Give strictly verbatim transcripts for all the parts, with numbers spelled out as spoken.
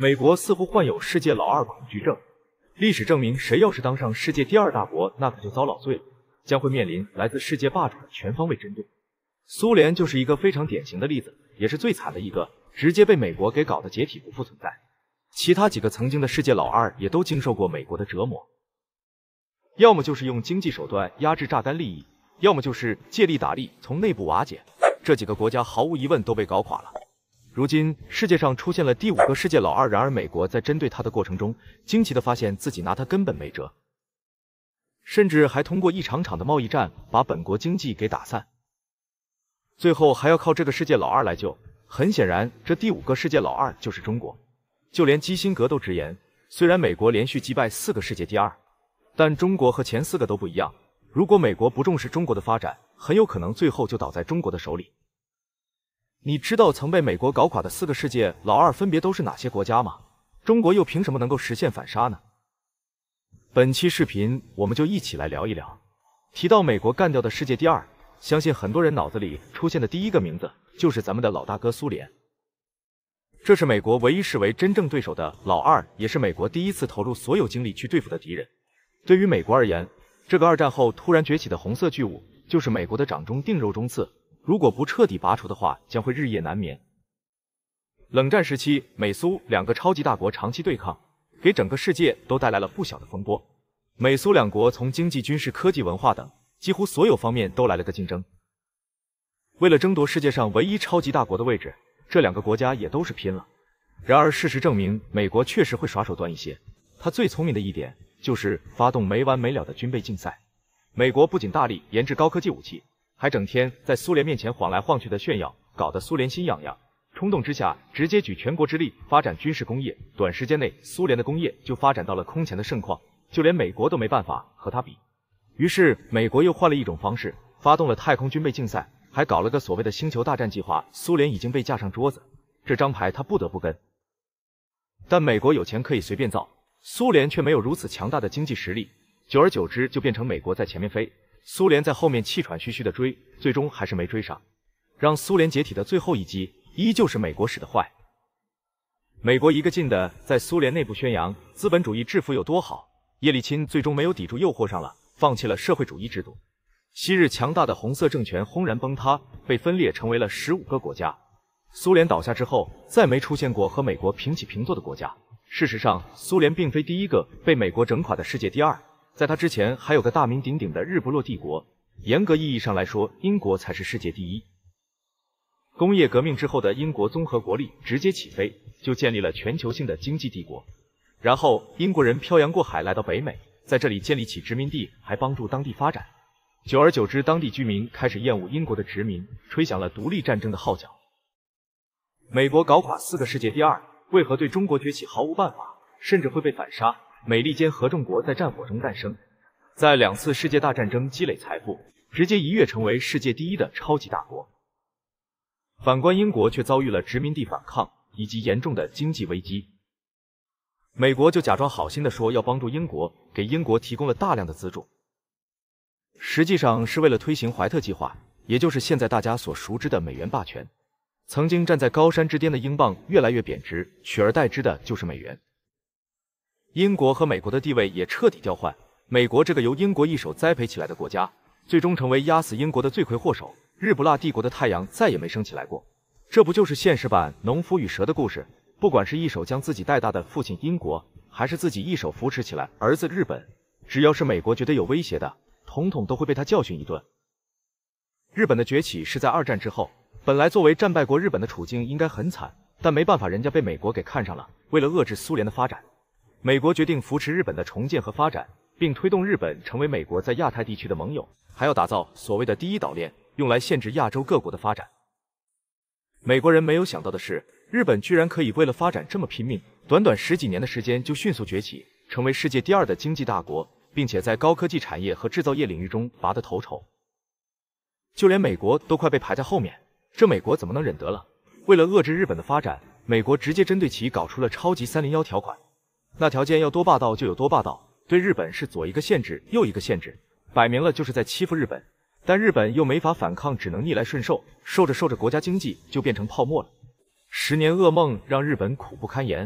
美国似乎患有世界老二恐惧症。历史证明，谁要是当上世界第二大国，那可就遭老罪了，将会面临来自世界霸主的全方位针对。苏联就是一个非常典型的例子，也是最惨的一个，直接被美国给搞得解体不复存在。其他几个曾经的世界老二也都经受过美国的折磨，要么就是用经济手段压制榨干利益，要么就是借力打力从内部瓦解。这几个国家毫无疑问都被搞垮了。如今世界上出现了第五个世界老二，然而美国在针对他的过程中，惊奇地发现自己拿他根本没辙，甚至还通过一场场的贸易战把本国经济给打散，最后还要靠这个世界老二来救。很显然，这第五个世界老二就是中国。就连基辛格都直言，虽然美国连续击败四个世界第二，但中国和前四个都不一样。如果美国不重视中国的发展，很有可能最后就倒在中国的手里。你知道曾被美国搞垮的四个世界老二分别都是哪些国家吗？中国又凭什么能够实现反杀呢？本期视频我们就一起来聊一聊。提到美国干掉的世界第二，相信很多人脑子里出现的第一个名字就是咱们的老大哥苏联。这是美国唯一视为真正对手的老二，也是美国第一次投入所有精力去对付的敌人。对于美国而言，这个二战后突然崛起的红色巨物就是美国的掌中钉、肉中刺，如果不彻底拔除的话，将会日夜难眠。冷战时期，美苏两个超级大国长期对抗，给整个世界都带来了不小的风波。美苏两国从经济、军事、科技、文化等几乎所有方面都来了个竞争。为了争夺世界上唯一超级大国的位置，这两个国家也都是拼了。然而事实证明，美国确实会耍手段一些。他最聪明的一点就是发动没完没了的军备竞赛。美国不仅大力研制高科技武器，还整天在苏联面前晃来晃去的炫耀，搞得苏联心痒痒。冲动之下，直接举全国之力发展军事工业。短时间内，苏联的工业就发展到了空前的盛况，就连美国都没办法和他比。于是，美国又换了一种方式，发动了太空军备竞赛，还搞了个所谓的星球大战计划。苏联已经被架上桌子，这张牌他不得不跟。但美国有钱可以随便造，苏联却没有如此强大的经济实力，久而久之就变成美国在前面飞，苏联在后面气喘吁吁的追，最终还是没追上。让苏联解体的最后一击，依旧是美国使的坏。美国一个劲的在苏联内部宣扬资本主义制服有多好，叶利钦最终没有抵住诱惑上了，放弃了社会主义制度。昔日强大的红色政权轰然崩塌，被分裂成为了十五个国家。苏联倒下之后，再没出现过和美国平起平坐的国家。事实上，苏联并非第一个被美国整垮的世界第二，在他之前还有个大名鼎鼎的日不落帝国。严格意义上来说，英国才是世界第一。工业革命之后的英国综合国力直接起飞，就建立了全球性的经济帝国。然后英国人漂洋过海来到北美，在这里建立起殖民地，还帮助当地发展。久而久之，当地居民开始厌恶英国的殖民，吹响了独立战争的号角。美国搞垮四个世界第二，为何对中国崛起毫无办法，甚至会被反杀？美利坚合众国在战火中诞生，在两次世界大战争积累财富，直接一跃成为世界第一的超级大国。反观英国却遭遇了殖民地反抗以及严重的经济危机，美国就假装好心的说要帮助英国，给英国提供了大量的资助，实际上是为了推行怀特计划，也就是现在大家所熟知的美元霸权。曾经站在高山之巅的英镑越来越贬值，取而代之的就是美元。英国和美国的地位也彻底调换，美国这个由英国一手栽培起来的国家，最终成为压死英国的罪魁祸首。日不落帝国的太阳再也没升起来过。这不就是现实版农夫与蛇的故事？不管是一手将自己带大的父亲英国，还是自己一手扶持起来儿子日本，只要是美国觉得有威胁的，统统都会被他教训一顿。日本的崛起是在二战之后，本来作为战败国，日本的处境应该很惨，但没办法，人家被美国给看上了。为了遏制苏联的发展，美国决定扶持日本的重建和发展，并推动日本成为美国在亚太地区的盟友，还要打造所谓的第一岛链，用来限制亚洲各国的发展。美国人没有想到的是，日本居然可以为了发展这么拼命，短短十几年的时间就迅速崛起，成为世界第二的经济大国，并且在高科技产业和制造业领域中拔得头筹。就连美国都快被排在后面，这美国怎么能忍得了？为了遏制日本的发展，美国直接针对其搞出了超级三零一条款，那条件要多霸道就有多霸道，对日本是左一个限制右一个限制，摆明了就是在欺负日本。但日本又没法反抗，只能逆来顺受，受着受着国家经济就变成泡沫了。十年噩梦让日本苦不堪言，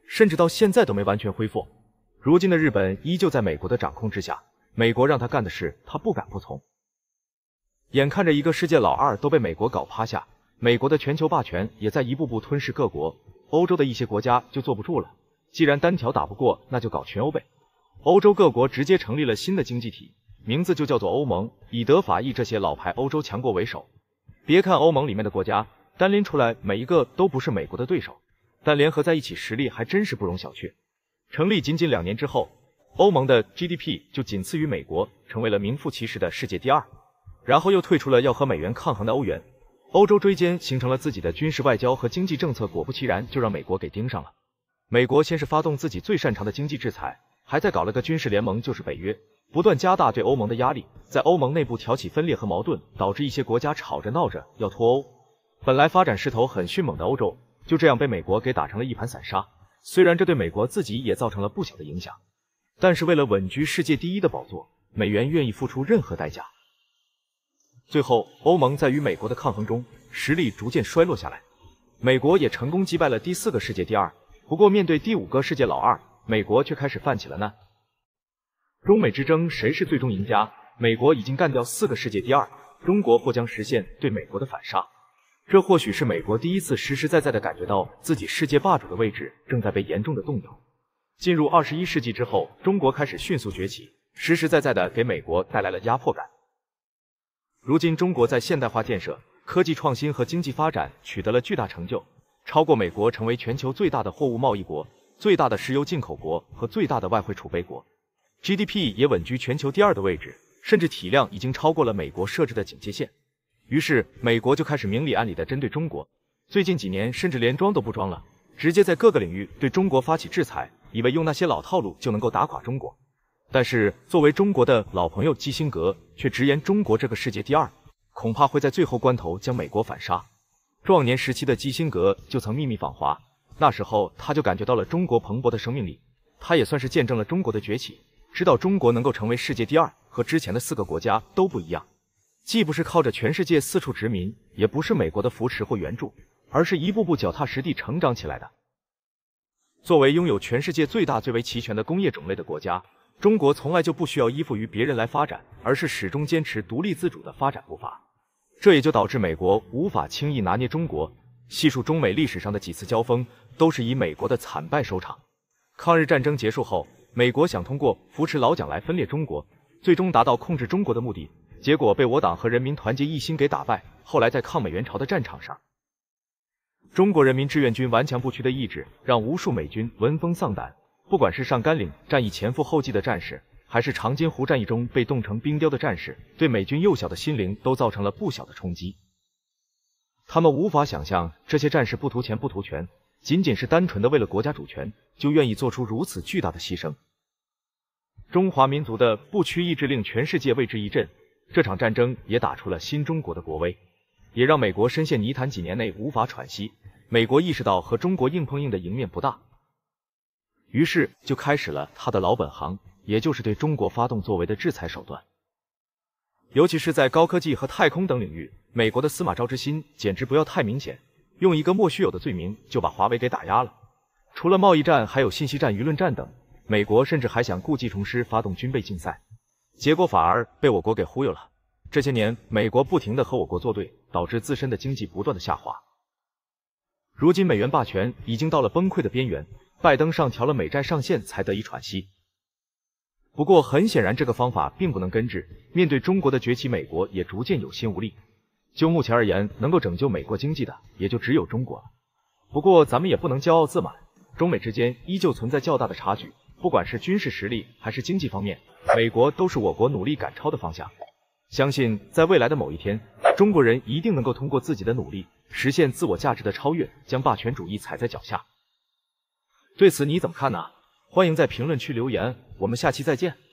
甚至到现在都没完全恢复。如今的日本依旧在美国的掌控之下，美国让他干的事，他不敢不从。眼看着一个世界老二都被美国搞趴下，美国的全球霸权也在一步步吞噬各国，欧洲的一些国家就坐不住了。既然单挑打不过，那就搞全欧呗。欧洲各国直接成立了新的经济体，名字就叫做欧盟，以德法意这些老牌欧洲强国为首。别看欧盟里面的国家单拎出来每一个都不是美国的对手，但联合在一起实力还真是不容小觑。成立仅仅两年之后，欧盟的 G D P 就仅次于美国，成为了名副其实的世界第二。然后又退出了要和美元抗衡的欧元，欧洲追歼形成了自己的军事外交和经济政策，果不其然就让美国给盯上了。美国先是发动自己最擅长的经济制裁，还在搞了个军事联盟，就是北约，不断加大对欧盟的压力，在欧盟内部挑起分裂和矛盾，导致一些国家吵着闹着要脱欧。本来发展势头很迅猛的欧洲，就这样被美国给打成了一盘散沙。虽然这对美国自己也造成了不小的影响，但是为了稳居世界第一的宝座，美元愿意付出任何代价。最后，欧盟在与美国的抗衡中，实力逐渐衰落下来。美国也成功击败了第四个世界第二，不过面对第五个世界老二，美国却开始犯起了难。中美之争谁是最终赢家？美国已经干掉四个世界第二，中国或将实现对美国的反杀。这或许是美国第一次实实在在的感觉到自己世界霸主的位置正在被严重的动摇。进入二十一世纪之后，中国开始迅速崛起，实实在在的给美国带来了压迫感。如今中国在现代化建设、科技创新和经济发展取得了巨大成就，超过美国成为全球最大的货物贸易国、最大的石油进口国和最大的外汇储备国。G D P 也稳居全球第二的位置，甚至体量已经超过了美国设置的警戒线。于是美国就开始明里暗里的针对中国，最近几年甚至连装都不装了，直接在各个领域对中国发起制裁，以为用那些老套路就能够打垮中国。但是作为中国的老朋友基辛格却直言，中国这个世界第二恐怕会在最后关头将美国反杀。壮年时期的基辛格就曾秘密访华，那时候他就感觉到了中国蓬勃的生命力，他也算是见证了中国的崛起，知道中国能够成为世界第二和之前的四个国家都不一样，既不是靠着全世界四处殖民，也不是美国的扶持或援助，而是一步步脚踏实地成长起来的。作为拥有全世界最大最为齐全的工业种类的国家，中国从来就不需要依附于别人来发展，而是始终坚持独立自主的发展步伐。这也就导致美国无法轻易拿捏中国。细数中美历史上的几次交锋，都是以美国的惨败收场。抗日战争结束后，美国想通过扶持老蒋来分裂中国，最终达到控制中国的目的，结果被我党和人民团结一心给打败。后来在抗美援朝的战场上，中国人民志愿军顽强不屈的意志，让无数美军闻风丧胆。不管是上甘岭战役前赴后继的战士，还是长津湖战役中被冻成冰雕的战士，对美军幼小的心灵都造成了不小的冲击。他们无法想象，这些战士不图钱不图权，仅仅是单纯的为了国家主权，就愿意做出如此巨大的牺牲。中华民族的不屈意志令全世界为之一振，这场战争也打出了新中国的国威，也让美国深陷泥潭，几年内无法喘息。美国意识到和中国硬碰硬的赢面不大，于是就开始了他的老本行，也就是对中国发动作为的制裁手段。尤其是在高科技和太空等领域，美国的司马昭之心简直不要太明显，用一个莫须有的罪名就把华为给打压了。除了贸易战，还有信息战、舆论战等，美国甚至还想故技重施，发动军备竞赛，结果反而被我国给忽悠了。这些年，美国不停地和我国作对，导致自身的经济不断的下滑。如今美元霸权已经到了崩溃的边缘，拜登上调了美债上限才得以喘息。不过很显然，这个方法并不能根治，面对中国的崛起，美国也逐渐有心无力。就目前而言，能够拯救美国经济的也就只有中国了。不过咱们也不能骄傲自满，中美之间依旧存在较大的差距，不管是军事实力还是经济方面，美国都是我国努力赶超的方向。相信在未来的某一天，中国人一定能够通过自己的努力，实现自我价值的超越，将霸权主义踩在脚下。对此你怎么看呢？欢迎在评论区留言，我们下期再见。